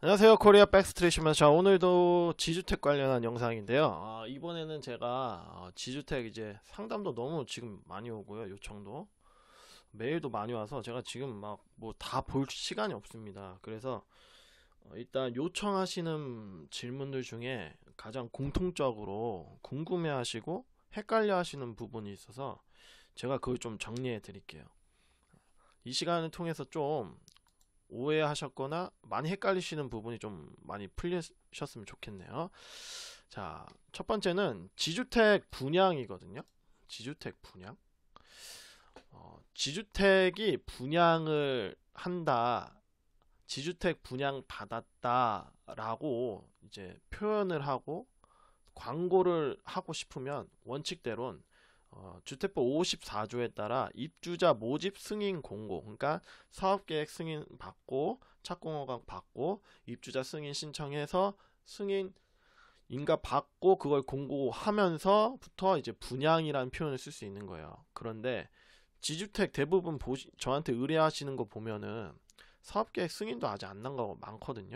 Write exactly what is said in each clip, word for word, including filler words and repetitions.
안녕하세요, 코리아 백스트리트입니다. 자, 오늘도 지주택 관련한 영상인데요. 아, 이번에는 제가 어, 지주택 이제 상담도 너무 지금 많이 오고요. 요청도 메일도 많이 와서 제가 지금 막 뭐 다 볼 시간이 없습니다. 그래서 어, 일단 요청하시는 질문들 중에 가장 공통적으로 궁금해하시고 헷갈려하시는 부분이 있어서 제가 그걸 좀 정리해 드릴게요. 이 시간을 통해서 좀 오해하셨거나 많이 헷갈리시는 부분이 좀 많이 풀리셨으면 좋겠네요. 자, 첫 번째는 지주택 분양이거든요. 지주택 분양. 어, 지주택이 분양을 한다, 지주택 분양 받았다라고 이제 표현을 하고 광고를 하고 싶으면 원칙대로는 어, 주택법 오십사 조에 따라 입주자 모집 승인 공고, 그러니까 사업계획 승인 받고 착공허가 받고 입주자 승인 신청해서 승인 인가 받고 그걸 공고하면서부터 이제 분양이라는 표현을 쓸 수 있는 거예요. 그런데 지주택 대부분 보시, 저한테 의뢰하시는 거 보면은 사업계획 승인도 아직 안 난 거 많거든요.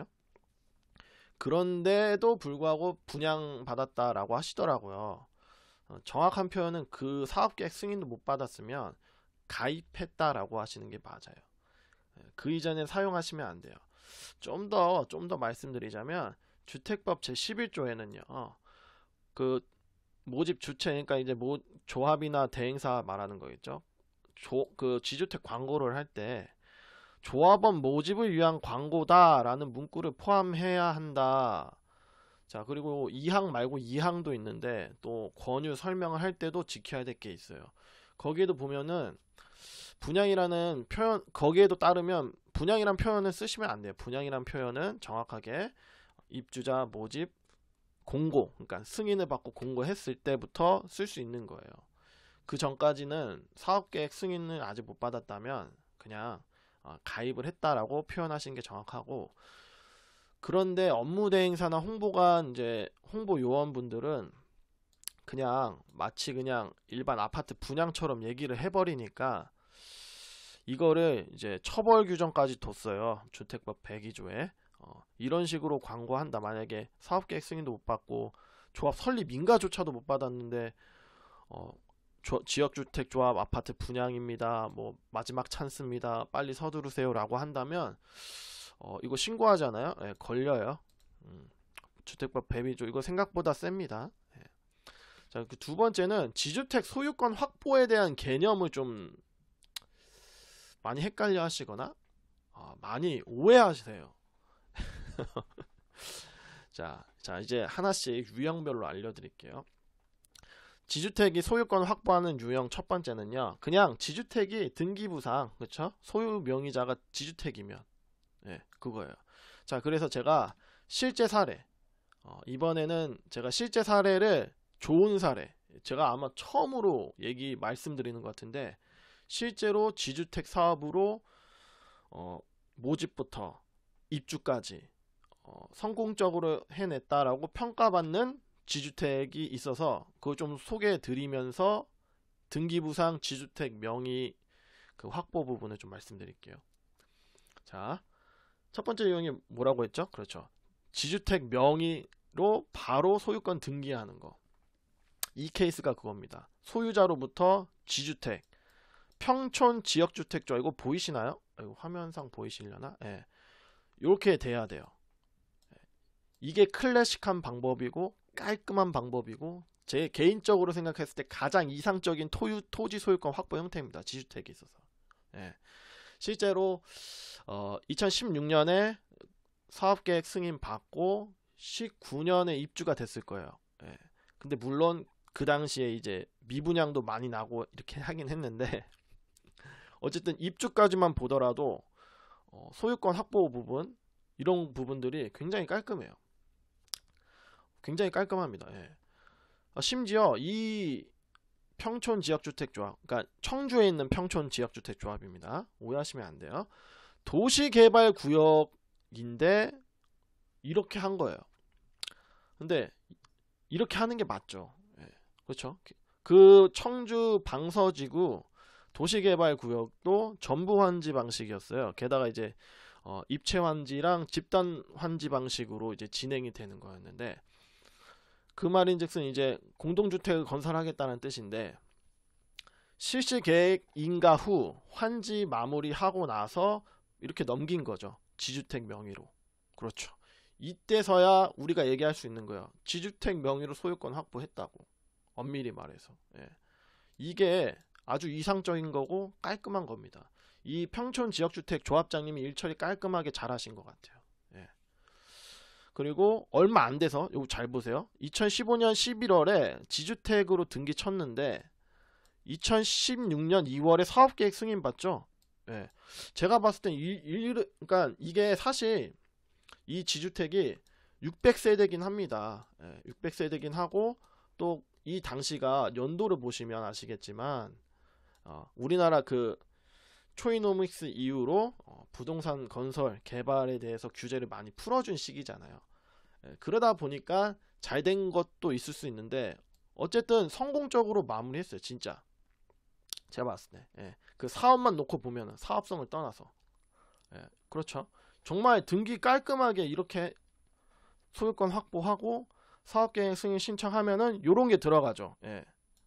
그런데도 불구하고 분양 받았다라고 하시더라고요. 어, 정확한 표현은 그 사업계획 승인도 못 받았으면 가입했다라고 하시는 게 맞아요. 예, 그 이전에 사용하시면 안 돼요. 좀 더 좀 더 말씀드리자면 주택법 제십일 조에는요. 그 모집 주체, 그러니까 이제 모 조합이나 대행사 말하는 거겠죠. 조, 그 지주택 광고를 할 때 조합원 모집을 위한 광고다라는 문구를 포함해야 한다. 자, 그리고 이 항 말고 이 항도 있는데 또 권유 설명을 할 때도 지켜야 될 게 있어요. 거기에도 보면은 분양이라는 표현, 거기에도 따르면 분양이란 표현을 쓰시면 안 돼요. 분양이란 표현은 정확하게 입주자 모집 공고, 그러니까 승인을 받고 공고했을 때부터 쓸 수 있는 거예요. 그 전까지는 사업계획 승인을 아직 못 받았다면 그냥 가입을 했다라고 표현하시는 게 정확하고, 그런데 업무 대행사나 홍보관 이제 홍보 요원분들은 그냥 마치 그냥 일반 아파트 분양처럼 얘기를 해버리니까 이거를 이제 처벌 규정까지 뒀어요. 주택법 백이 조에. 어, 이런 식으로 광고한다. 만약에 사업계획 승인도 못 받고 조합 설립 인가조차도 못 받았는데 어, 조, 지역주택조합 아파트 분양입니다. 뭐 마지막 찬스입니다. 빨리 서두르세요 라고 한다면 어, 이거 신고하잖아요. 예, 걸려요. 음, 주택법 백이조 이거 생각보다 셉니다. 예. 자, 그 두 번째는 지주택 소유권 확보에 대한 개념을 좀 많이 헷갈려 하시거나 어, 많이 오해하세요. 자, 자, 이제 하나씩 유형별로 알려드릴게요. 지주택이 소유권 확보하는 유형 첫 번째는요. 그냥 지주택이 등기부상, 그쵸? 소유 명의자가 지주택이면 예, 그거예요. 자, 그래서 제가 실제 사례, 어, 이번에는 제가 실제 사례를 좋은 사례, 제가 아마 처음으로 얘기 말씀드리는 것 같은데 실제로 지주택 사업으로 어, 모집부터 입주까지 어, 성공적으로 해냈다라고 평가받는 지주택이 있어서 그걸 좀 소개해 드리면서 등기부상 지주택 명의 그 확보 부분을 좀 말씀드릴게요. 자, 첫 번째 유형이 뭐라고 했죠? 그렇죠. 지주택 명의로 바로 소유권 등기하는 거. 이 케이스가 그겁니다. 소유자로부터 지주택, 평촌 지역주택조, 이거 보이시나요? 이거 화면상 보이시려나? 예. 이렇게 돼야 돼요. 이게 클래식한 방법이고 깔끔한 방법이고 제 개인적으로 생각했을 때 가장 이상적인 토유, 토지 소유권 확보 형태입니다. 지주택에 있어서. 예. 실제로 어, 이천십육 년에 사업계획 승인 받고 십구 년에 입주가 됐을 거예요. 예. 근데 물론 그 당시에 이제 미분양도 많이 나고 이렇게 하긴 했는데 어쨌든 입주까지만 보더라도 어, 소유권 확보 부분 이런 부분들이 굉장히 깔끔해요. 굉장히 깔끔합니다. 예. 아, 심지어 이 평촌 지역주택조합, 그러니까 청주에 있는 평촌 지역주택조합입니다. 오해하시면 안 돼요. 도시개발구역인데 이렇게 한 거예요. 근데 이렇게 하는 게 맞죠. 예. 그렇죠. 그 청주 방서지구 도시개발구역도 전부환지 방식이었어요. 게다가 이제 어, 입체 환지랑 집단 환지 방식으로 이제 진행이 되는 거였는데, 그 말인즉슨 이제 공동주택을 건설하겠다는 뜻인데, 실시 계획 인가 후 환지 마무리하고 나서 이렇게 넘긴 거죠. 지주택 명의로. 그렇죠. 이때서야 우리가 얘기할 수 있는 거예요. 지주택 명의로 소유권 확보했다고. 엄밀히 말해서. 예. 이게 아주 이상적인 거고 깔끔한 겁니다. 이 평촌 지역주택 조합장님이 일처리 깔끔하게 잘 하신 것 같아요. 예. 그리고 얼마 안 돼서, 요거 잘 보세요. 이천십오 년 십일월에 지주택으로 등기 쳤는데 이천십육 년 이월에 사업계획 승인 받죠. 예. 제가 봤을 땐 이, 이, 그러니까 이게 사실 이 지주택이 육백 세대긴 합니다. 예. 육백 세대긴 하고, 또 이 당시가 연도를 보시면 아시겠지만 어, 우리나라 그 초이노믹스 이후로 어, 부동산 건설 개발에 대해서 규제를 많이 풀어준 시기잖아요. 예. 그러다 보니까 잘 된 것도 있을 수 있는데, 어쨌든 성공적으로 마무리했어요. 진짜 제가 봤을 때. 예. 그 사업만 놓고 보면, 사업성을 떠나서. 예. 그렇죠. 정말 등기 깔끔하게 이렇게 소유권 확보하고 사업계획 승인 신청하면은 요런 게 들어가죠. 예.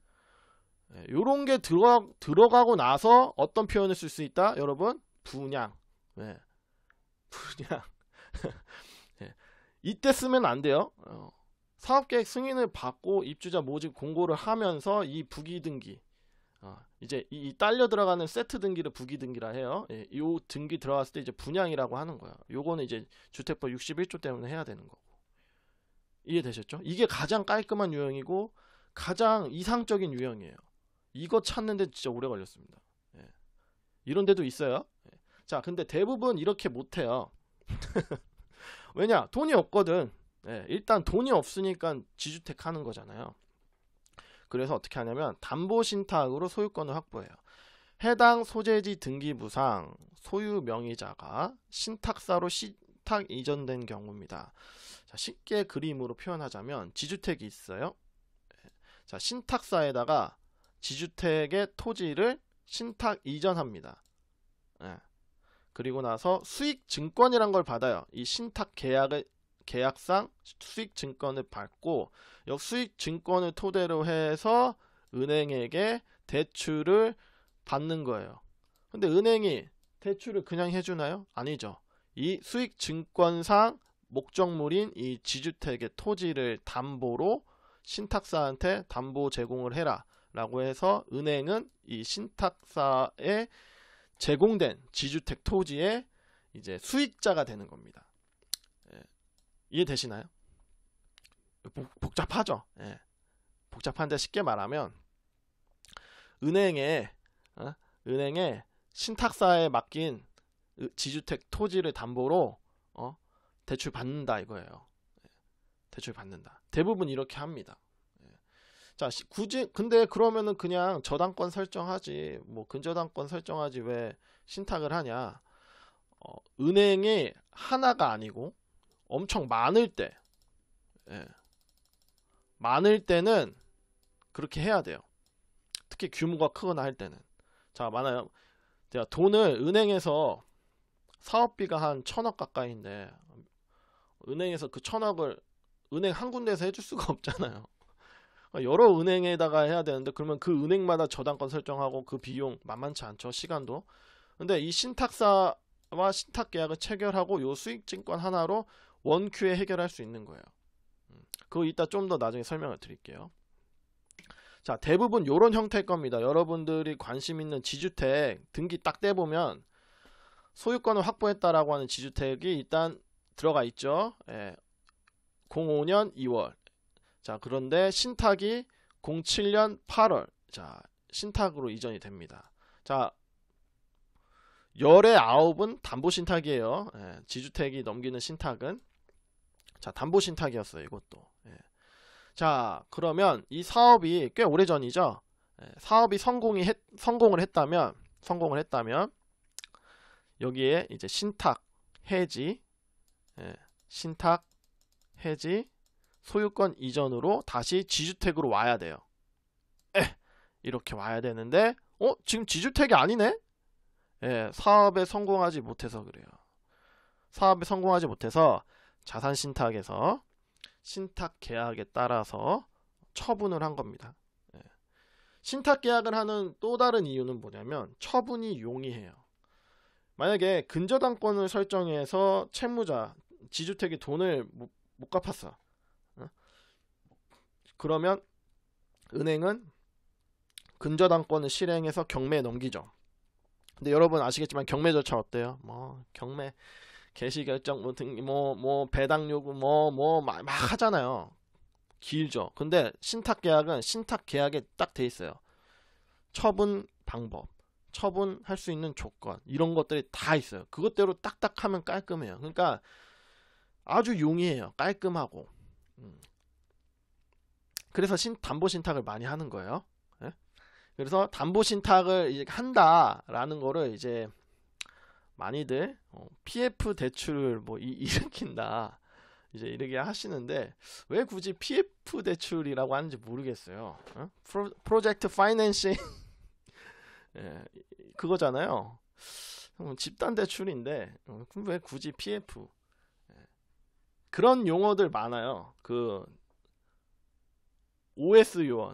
예. 요런 게 들어, 들어가고 나서 어떤 표현을 쓸 수 있다? 여러분, 분양. 예. 분양. 예. 이때 쓰면 안 돼요. 어. 사업계획 승인을 받고 입주자 모집 공고를 하면서 이 부기등기, 어, 이제 이, 이 딸려 들어가는 세트 등기를 부기등기라 해요. 예, 요 등기 들어갔을 때 이제 분양이라고 하는 거야. 요거는 이제 주택법 육십일 조 때문에 해야 되는 거고. 이해되셨죠? 이게 가장 깔끔한 유형이고 가장 이상적인 유형이에요. 이거 찾는데 진짜 오래 걸렸습니다. 예. 이런 데도 있어요. 예. 자, 근데 대부분 이렇게 못해요. 왜냐? 돈이 없거든. 예, 일단 돈이 없으니까 지주택 하는 거잖아요. 그래서 어떻게 하냐면 담보신탁으로 소유권을 확보해요. 해당 소재지 등기부상 소유 명의자가 신탁사로 신탁 이전된 경우입니다. 자, 쉽게 그림으로 표현하자면 지주택이 있어요. 자, 신탁사에다가 지주택의 토지를 신탁 이전합니다. 예. 그리고 나서 수익증권이란 걸 받아요. 이 신탁 계약을 계약상 수익증권을 받고, 이 수익증권을 토대로 해서 은행에게 대출을 받는 거예요. 근데 은행이 대출을 그냥 해주나요? 아니죠. 이 수익증권상 목적물인 이 지주택의 토지를 담보로 신탁사한테 담보 제공을 해라 라고 해서 은행은 이 신탁사에 제공된 지주택 토지의 이제 수익자가 되는 겁니다. 예. 이해되시나요? 복잡하죠. 예. 복잡한데 쉽게 말하면 은행에 어? 은행에 신탁사에 맡긴 지주택 토지를 담보로 어? 대출 받는다 이거예요. 대출 받는다. 대부분 이렇게 합니다. 자, 굳이 근데 그러면은 그냥 저당권 설정하지, 뭐 근저당권 설정하지 왜 신탁을 하냐? 어, 은행이 하나가 아니고 엄청 많을 때, 예. 많을 때는 그렇게 해야 돼요. 특히 규모가 크거나 할 때는. 자, 많아요. 제가 돈을 은행에서 사업비가 한 천억 가까이인데 은행에서 그 천억을 은행 한 군데에서 해줄 수가 없잖아요. 여러 은행에다가 해야 되는데 그러면 그 은행마다 저당권 설정하고 그 비용 만만치 않죠. 시간도. 근데 이 신탁사와 신탁 계약을 체결하고 요 수익증권 하나로 원큐에 해결할 수 있는 거예요. 그거 이따 좀 더 나중에 설명을 드릴게요. 자, 대부분 요런 형태일 겁니다. 여러분들이 관심 있는 지주택 등기 딱 떼보면 소유권을 확보했다라고 하는 지주택이 일단 들어가 있죠. 예. 공오 년 이월. 자, 그런데 신탁이 공칠 년 팔월. 자, 신탁으로 이전이 됩니다. 자, 열의 아홉은 담보신탁이에요. 예, 지주택이 넘기는 신탁은. 자, 담보신탁이었어요. 이것도. 예. 자, 그러면 이 사업이 꽤 오래전이죠. 예, 사업이 성공이 했, 성공을 했다면 성공을 했다면 여기에 이제 신탁, 해지, 예, 신탁, 해지, 소유권 이전으로 다시 지주택으로 와야 돼요. 에, 이렇게 와야 되는데 어? 지금 지주택이 아니네? 예, 사업에 성공하지 못해서 그래요. 사업에 성공하지 못해서 자산 신탁에서 신탁 계약에 따라서 처분을 한 겁니다. 예. 신탁 계약을 하는 또 다른 이유는 뭐냐면 처분이 용이해요. 만약에 근저당권을 설정해서 채무자, 지주택이 돈을 못, 못 갚았어. 어? 그러면 은행은 근저당권을 실행해서 경매에 넘기죠. 근데 여러분 아시겠지만 경매 절차 어때요? 뭐 경매 개시결정 뭐 등 뭐 뭐 배당 요구 뭐 뭐 막 하잖아요. 길죠. 근데 신탁 계약은 신탁 계약에 딱 돼 있어요. 처분 방법, 처분할 수 있는 조건 이런 것들이 다 있어요. 그것대로 딱딱 하면 깔끔해요. 그러니까 아주 용이해요. 깔끔하고. 음. 그래서 신, 담보 신탁을 많이 하는 거예요. 예? 그래서 담보 신탁을 이제 한다라는 거를 이제 많이들 어, 피에프 대출을 뭐 이, 일으킨다 이제 이렇게 하시는데 왜 굳이 피에프 대출이라고 하는지 모르겠어요. 어? 프로, 프로젝트 파이낸싱 예, 그거잖아요. 집단 대출인데 어, 왜 굳이 피에프? 예. 그런 용어들 많아요. 그 오에스 요원,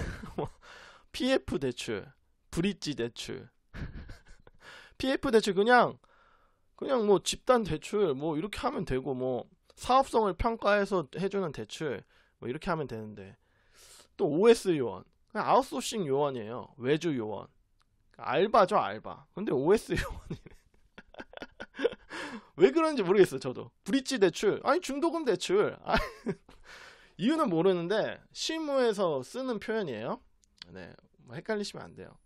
피에프 대출, 브릿지 대출, 피에프 대출 그냥 그냥 뭐 집단 대출 뭐 이렇게 하면 되고 뭐 사업성을 평가해서 해주는 대출 뭐 이렇게 하면 되는데 또 오에스 요원, 그냥 아웃소싱 요원이에요. 외주 요원, 알바죠 알바. 근데 오에스 요원이네. 왜 그런지 모르겠어요. 저도 브릿지 대출, 아니 중도금 대출. 아니, 이유는 모르는데 실무에서 쓰는 표현이에요. 네, 뭐 헷갈리시면 안 돼요.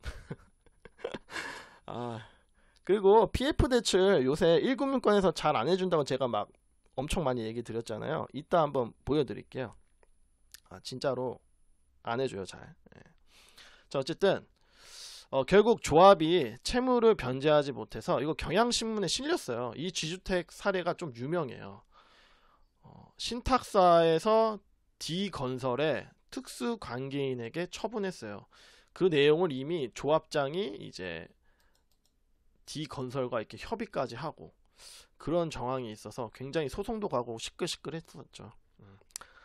아, 그리고 피에프 대출 요새 일 금융권에서 잘 안 해준다고 제가 막 엄청 많이 얘기 드렸잖아요. 이따 한번 보여드릴게요. 아, 진짜로 안 해줘요 잘. 네. 자, 어쨌든 어, 결국 조합이 채무를 변제하지 못해서 이거 경향신문에 실렸어요. 이 지주택 사례가 좀 유명해요. 어, 신탁사에서 D건설의 특수관계인에게 처분했어요. 그 내용을 이미 조합장이 이제 D건설과 이렇게 협의까지 하고 그런 정황이 있어서 굉장히 소송도 가고 시끌시끌했었죠. 음.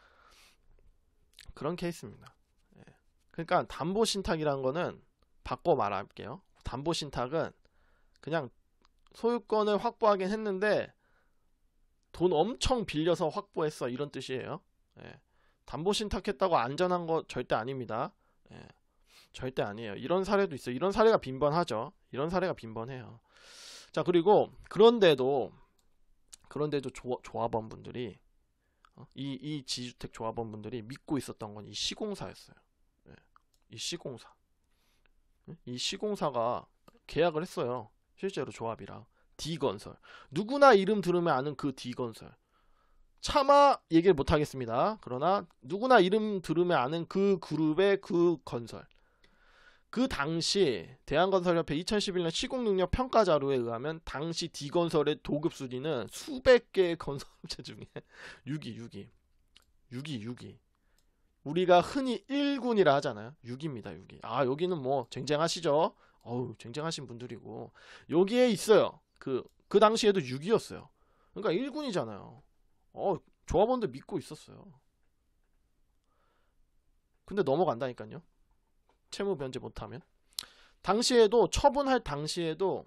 그런 케이스입니다. 예. 그러니까 담보신탁이라는 거는 바꿔 말할게요. 담보신탁은 그냥 소유권을 확보하긴 했는데 돈 엄청 빌려서 확보했어 이런 뜻이에요. 예. 담보신탁했다고 안전한 거 절대 아닙니다. 예. 절대 아니에요. 이런 사례도 있어요. 이런 사례가 빈번하죠. 이런 사례가 빈번해요. 자, 그리고 그런데도 그런데도 조, 조합원분들이 이, 이 지주택 조합원분들이 믿고 있었던 건 이 시공사였어요. 예. 이 시공사. 이 시공사가 계약을 했어요. 실제로 조합이랑 D건설. 누구나 이름 들으면 아는 그 D건설. 차마 얘기를 못하겠습니다. 그러나 누구나 이름 들으면 아는 그 그룹의 그 건설. 그 당시 대한건설협회 이천십일 년 시공능력 평가 자료에 의하면 당시 D건설의 도급 순위는 수백 개의 건설업체 중에 육 위, 육 위. 육 위, 육 위. 우리가 흔히 일 군이라 하잖아요. 육 위입니다. 육 위. 아, 여기는 뭐 쟁쟁하시죠? 어우, 쟁쟁하신 분들이고. 여기에 있어요. 그, 그 당시에도 육 위였어요. 그러니까 일 군이잖아요. 어, 조합원들 믿고 있었어요. 근데 넘어간다니까요. 채무 변제 못하면. 당시에도 처분할 당시에도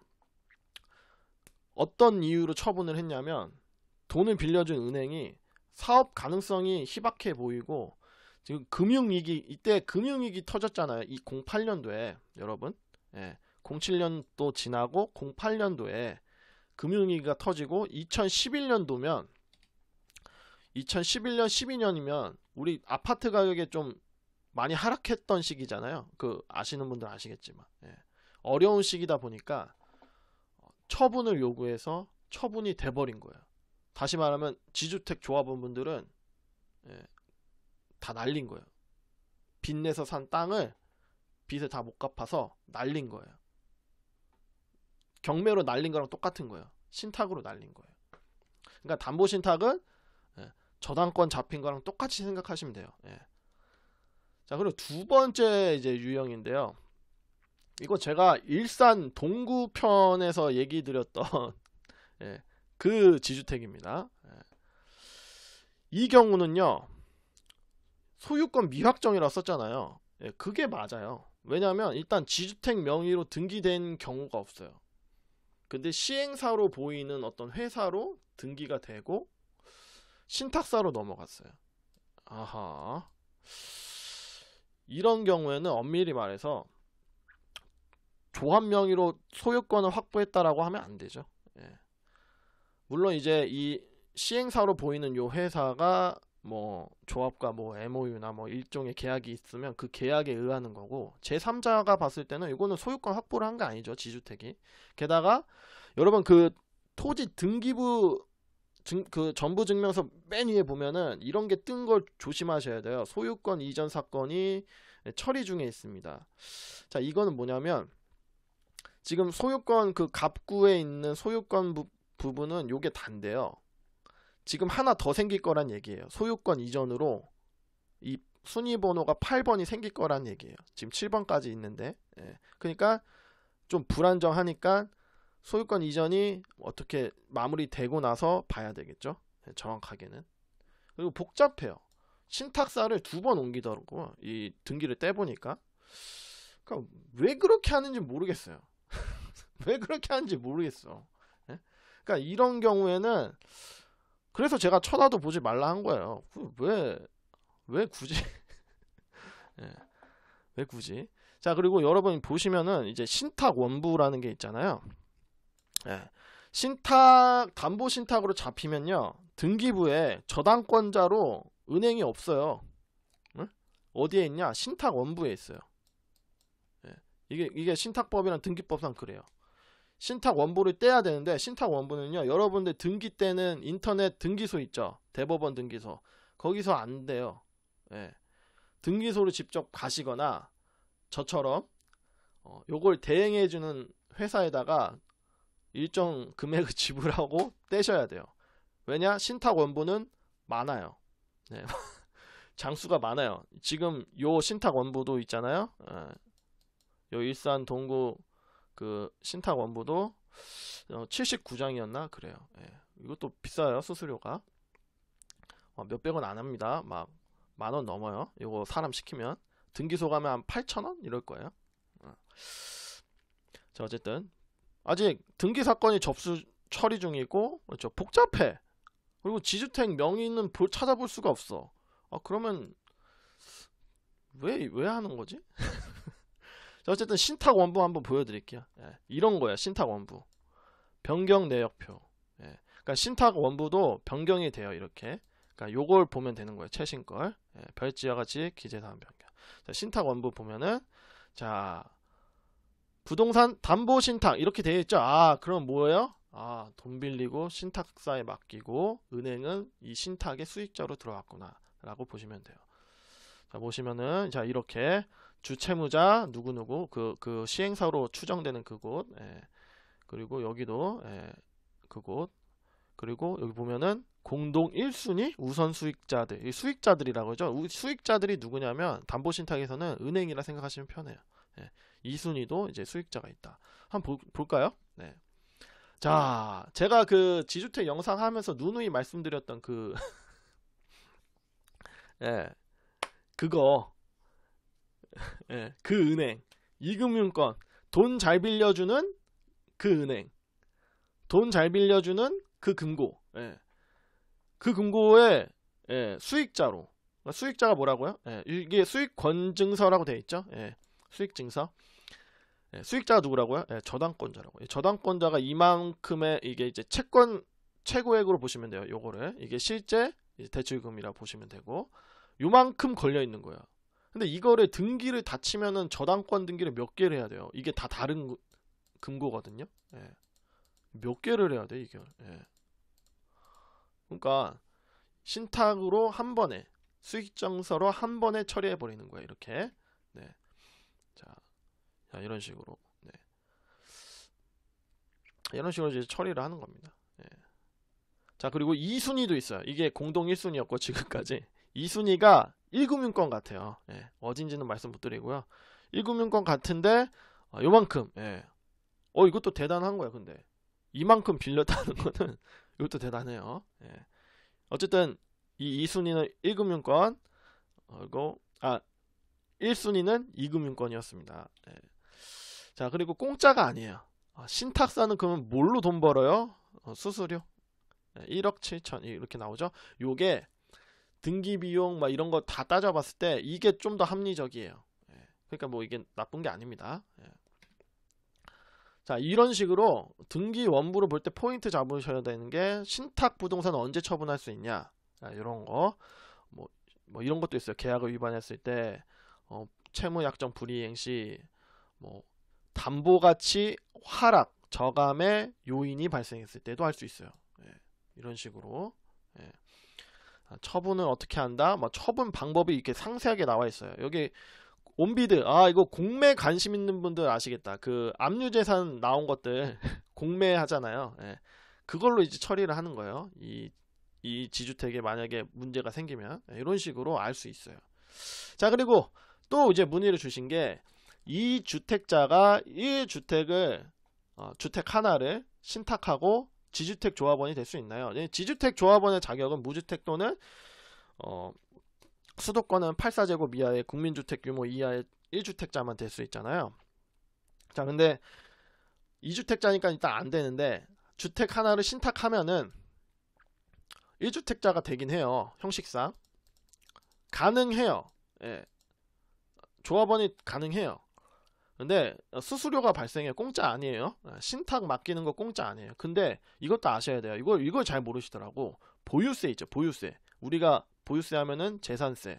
어떤 이유로 처분을 했냐면 돈을 빌려준 은행이 사업 가능성이 희박해 보이고 지금 금융위기, 이때 금융위기 터졌잖아요. 이 공팔 년도에 여러분, 예, 공칠 년도 지나고 공팔 년도에 금융위기가 터지고 이천십일 년도면 이천십일 년, 십이 년이면 우리 아파트 가격에 좀 많이 하락했던 시기잖아요. 그 아시는 분들 아시겠지만, 예. 어려운 시기다 보니까 처분을 요구해서 처분이 돼버린 거예요. 다시 말하면 지주택 조합원분들은 예, 다 날린 거예요. 빚내서 산 땅을 빚을 다 못 갚아서 날린 거예요. 경매로 날린 거랑 똑같은 거예요. 신탁으로 날린 거예요. 그러니까 담보신탁은 예, 저당권 잡힌 거랑 똑같이 생각하시면 돼요. 예. 자, 그리고 두 번째 이제 유형인데요. 이거 제가 일산 동구편에서 얘기 드렸던 예, 그 지주택입니다. 예. 이 경우는요, 소유권 미확정이라고 썼잖아요. 예, 그게 맞아요. 왜냐하면 일단 지주택 명의로 등기된 경우가 없어요. 근데 시행사로 보이는 어떤 회사로 등기가 되고 신탁사로 넘어갔어요. 아하. 이런 경우에는 엄밀히 말해서 조합 명의로 소유권을 확보했다라고 하면 안 되죠. 예. 물론 이제 이 시행사로 보이는 요 회사가 뭐 조합과 뭐 엠오유나 뭐 일종의 계약이 있으면 그 계약에 의하는 거고, 제삼자가 봤을 때는 이거는 소유권 확보를 한 게 아니죠, 지주택이. 게다가 여러분 그 토지 등기부 증, 그 전부증명서 맨 위에 보면은 이런 게 뜬 걸 조심하셔야 돼요. 소유권 이전 사건이 처리 중에 있습니다. 자, 이거는 뭐냐면 지금 소유권 그 갑구에 있는 소유권 부, 부분은 요게 단데요. 지금 하나 더 생길 거란 얘기예요. 소유권 이전으로 이 순위번호가 팔 번이 생길 거란 얘기예요. 지금 칠 번까지 있는데, 예. 그러니까 좀 불안정하니까 소유권 이전이 어떻게 마무리되고 나서 봐야 되겠죠. 예, 정확하게는. 그리고 복잡해요. 신탁사를 두 번 옮기더라고요. 이 등기를 떼보니까. 그러니까 왜 그렇게 하는지 모르겠어요. 왜 그렇게 하는지 모르겠어. 예? 그러니까 이런 경우에는 그래서 제가 쳐다도 보지 말라 한 거예요. 왜, 왜 굳이? 예, 왜 굳이? 자, 그리고 여러분 보시면은 이제 신탁 원부라는 게 있잖아요. 예, 신탁, 담보 신탁으로 잡히면요, 등기부에 저당권자로 은행이 없어요. 응? 어디에 있냐? 신탁 원부에 있어요. 예, 이게, 이게 신탁법이랑 등기법상 그래요. 신탁 원부를 떼야 되는데, 신탁 원부는요, 여러분들 등기 때는 인터넷 등기소 있죠, 대법원 등기소. 거기서 안 돼요. 예. 등기소를 직접 가시거나 저처럼 어, 요걸 대행해주는 회사에다가 일정 금액을 지불하고 떼셔야 돼요. 왜냐? 신탁 원부는 많아요. 네. 장수가 많아요. 지금 요 신탁 원부도 있잖아요. 예. 요 일산 동구 그 신탁 원부도 어, 칠십구 장이었나 그래요. 예. 이것도 비싸요, 수수료가. 어, 몇백 원 안 합니다. 막 만 원 넘어요. 이거 사람 시키면. 등기소 가면 한 팔천 원 이럴 거예요. 어. 자, 어쨌든 아직 등기 사건이 접수 처리 중이고, 그렇죠, 복잡해. 그리고 지주택 명의는 볼, 찾아볼 수가 없어. 아, 그러면 왜 왜 하는 거지? 자, 어쨌든 신탁 원부 한번 보여드릴게요. 예, 이런 거야, 신탁 원부. 변경 내역표. 예, 그러니까 신탁 원부도 변경이 돼요, 이렇게. 그러니까 요걸 보면 되는 거예요, 최신 걸. 예, 별지와 같이 기재사항 변경. 자, 신탁 원부 보면은, 자, 부동산 담보 신탁 이렇게 되어 있죠. 아, 그럼 뭐예요? 아, 돈 빌리고 신탁사에 맡기고 은행은 이 신탁의 수익자로 들어왔구나 라고 보시면 돼요. 자, 보시면은, 자, 이렇게 주채무자 누구누구 그, 그 시행사로 추정되는 그곳, 예. 그리고 여기도, 예, 그곳, 그리고 여기 보면은 공동 일 순위 우선 수익자들, 이 수익자들이라고 하죠. 수익자들이 누구냐면 담보신탁에서는 은행이라 생각하시면 편해요. 예. 이 순위도 이제 수익자가 있다. 한번 보, 볼까요? 네. 자, 제가 그 지주택 영상 하면서 누누이 말씀드렸던 그 예, 그거, 예, 그 은행, 이금융권, 돈 잘 빌려주는 그 은행, 돈 잘 빌려주는 그 금고, 예, 그 금고의, 예, 수익자로, 수익자가 뭐라고요? 예, 이게 수익권증서라고 되어 있죠. 예, 수익증서. 예, 수익자가 누구라고요? 예, 저당권자라고. 예, 저당권자가 이만큼의 이게 이제 채권 최고액으로 보시면 돼요. 요거를 이게 실제 대출금이라 보시면 되고, 요만큼 걸려 있는 거예요. 근데 이거를 등기를 다 치면은 저당권 등기를 몇 개를 해야 돼요. 이게 다 다른 금고거든요. 예. 몇 개를 해야 돼, 이게. 예. 그러니까 신탁으로 한 번에, 수익증서로 한 번에 처리해 버리는 거예요, 이렇게. 네. 자, 자, 이런 식으로. 네. 이런 식으로 이제 처리를 하는 겁니다. 예. 자, 그리고 이 순위도 있어요. 이게 공동 일 순위였고 지금까지. 이 순위가 일금융권 같아요. 예. 어딘지는 말씀 못 드리고요. 일금융권 같은데 어, 요만큼. 예. 어, 이것도 대단한 거야. 근데 이만큼 빌렸다는 거는 이것도 대단해요. 예. 어쨌든 이 이 순위는 일 금융권, 그리고 아 일 순위는 이 금융권이었습니다. 예. 자, 그리고 공짜가 아니에요. 아, 신탁사는 그러면 뭘로 돈 벌어요? 어, 수수료. 예, 일억 칠천 이렇게 나오죠. 요게 등기 비용 막 이런 거 다 따져봤을 때 이게 좀 더 합리적이에요. 예. 그러니까 뭐 이게 나쁜 게 아닙니다. 예. 자, 이런 식으로 등기 원부로 볼 때 포인트 잡으셔야 되는 게 신탁 부동산 언제 처분할 수 있냐, 자, 이런 거, 뭐, 뭐 이런 것도 있어요. 계약을 위반했을 때, 어, 채무약정 불이행 시, 뭐 담보가치 하락, 저감의 요인이 발생했을 때도 할 수 있어요. 예, 이런 식으로. 예. 처분을 어떻게 한다? 뭐 처분 방법이 이렇게 상세하게 나와 있어요. 여기 온비드, 아 이거 공매 관심 있는 분들 아시겠다. 그 압류재산 나온 것들 공매 하잖아요. 예. 그걸로 이제 처리를 하는 거예요. 이, 이 지주택에 만약에 문제가 생기면 예, 이런 식으로 알 수 있어요. 자, 그리고 또 이제 문의를 주신 게 이 주택자가 일 주택을 어, 주택 하나를 신탁하고 지주택 조합원이 될 수 있나요? 지주택 조합원의 자격은 무주택 또는 어, 수도권은 팔 사 제곱 이하의 국민주택 규모 이하의 일 주택자만 될 수 있잖아요. 자, 근데 이 주택자니까 일단 안 되는데 주택 하나를 신탁하면은 일 주택자가 되긴 해요. 형식상 가능해요. 예. 조합원이 가능해요. 근데 수수료가 발생해요. 공짜 아니에요. 신탁 맡기는 거 공짜 아니에요. 근데 이것도 아셔야 돼요. 이걸 이걸 잘 모르시더라고. 보유세 있죠. 보유세. 우리가 보유세 하면은 재산세,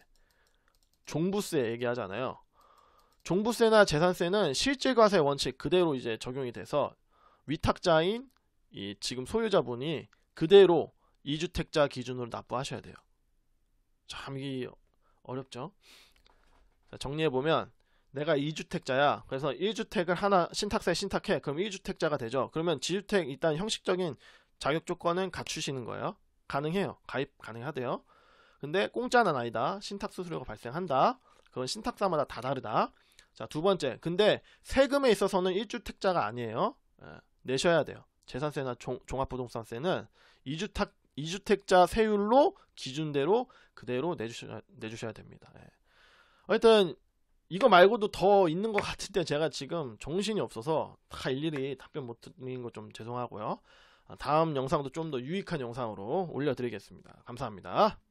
종부세 얘기하잖아요. 종부세나 재산세는 실질과세 원칙 그대로 이제 적용이 돼서 위탁자인 이 지금 소유자분이 그대로 이 주택자 기준으로 납부하셔야 돼요. 참 이게 어렵죠. 자, 정리해보면 내가 이 주택자야. 그래서 일 주택을 하나 신탁사에 신탁해. 그럼 일 주택자가 되죠. 그러면 지주택 일단 형식적인 자격 조건은 갖추시는 거예요. 가능해요. 가입 가능하대요. 근데 공짜는 아니다. 신탁 수수료가 발생한다. 그건 신탁사마다 다 다르다. 자, 두 번째. 근데 세금에 있어서는 일 주택자가 아니에요. 예, 내셔야 돼요. 재산세나 종, 종합부동산세는 이 주택, 이 주택자 세율로 기준대로 그대로 내주셔야, 내주셔야 됩니다. 예. 하여튼 이거 말고도 더 있는 것 같은데 제가 지금 정신이 없어서 다 일일이 답변 못 드리는 거 좀 죄송하고요. 다음 영상도 좀 더 유익한 영상으로 올려드리겠습니다. 감사합니다.